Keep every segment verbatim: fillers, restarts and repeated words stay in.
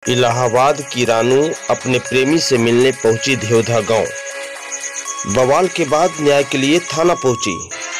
इलाहाबाद की रानू अपने प्रेमी से मिलने पहुंची देवधा गांव। बवाल के बाद न्याय के लिए थाना पहुंची।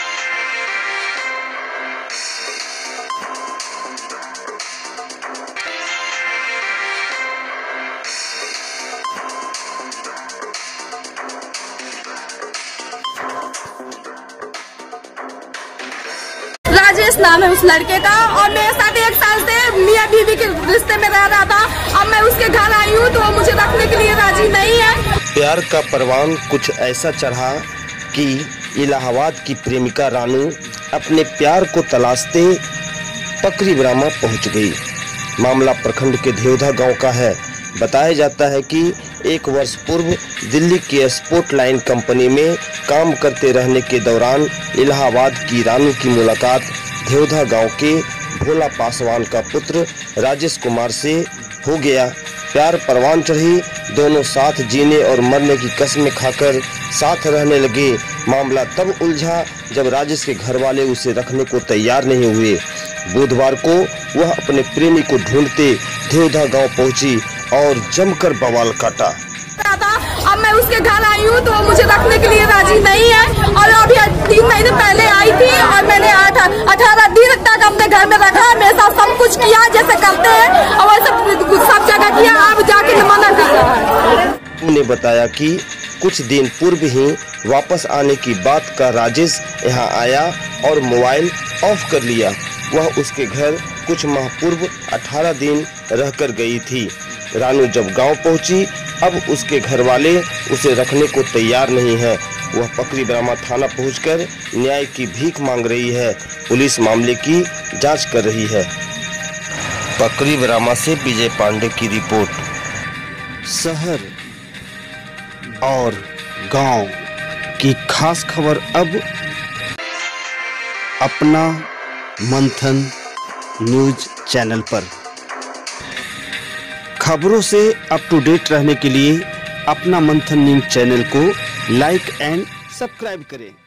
राजेश नाम है उस लड़के का और मेरे साथ एक साल से मियां बीवी के रिश्ते में रह रहा था। अब मैं उसके घर आई हूँ तो वो मुझे रखने के लिए राजी नहीं है। प्यार का परवान कुछ ऐसा चढ़ा कि इलाहाबाद की प्रेमिका रानू अपने प्यार को तलाशते पकरी ब्राह्मा पहुंच गई। मामला प्रखंड के देवधा गांव का है। बताया जाता है कि एक वर्ष पूर्व दिल्ली के स्पोर्ट लाइन कंपनी में काम करते रहने के दौरान इलाहाबाद की रानू की मुलाकात देवधा गांव के भोला पासवान का पुत्र राजेश कुमार से हो गया। प्यार परवान चढ़ी, दोनों साथ जीने और मरने की कसमें खाकर साथ रहने लगे। मामला तब उलझा जब राजेश के घर वाले उसे रखने को तैयार नहीं हुए। बुधवार को वह अपने प्रेमी को ढूंढते देवधा गांव पहुंची और जमकर बवाल काटा। अब मैं उसके घर आई हूँ तो वो मुझे रखने के लिए राजी नहीं है और अभी तीन महीने पहले आई थी और मैंने अठारह दिन तक अपने घर में रखा। मेरे साथ सब कुछ किया जैसे करते हैं और वैसे सब जगह किया। अब जाके मना कर रहा है। उन्होंने बताया कि कुछ दिन पूर्व ही वापस आने की बात का राजेश यहाँ आया और मोबाइल ऑफ कर लिया। वह उसके घर कुछ माह पूर्व अठारह दिन रहकर गई थी। रानू जब गांव पहुंची, अब उसके घर वाले उसे रखने को तैयार नहीं है। वह पकरी ब्राह्मा थाना पहुंचकर न्याय की भीख मांग रही है। पुलिस मामले की जांच कर रही है। पकरी ब्राह्मा से विजय पांडे की रिपोर्ट। शहर और गांव की खास खबर अब अपना मंथन न्यूज चैनल पर। खबरों से अप टू डेट रहने के लिए अपना मंथन न्यूज चैनल को लाइक एंड सब्सक्राइब करें।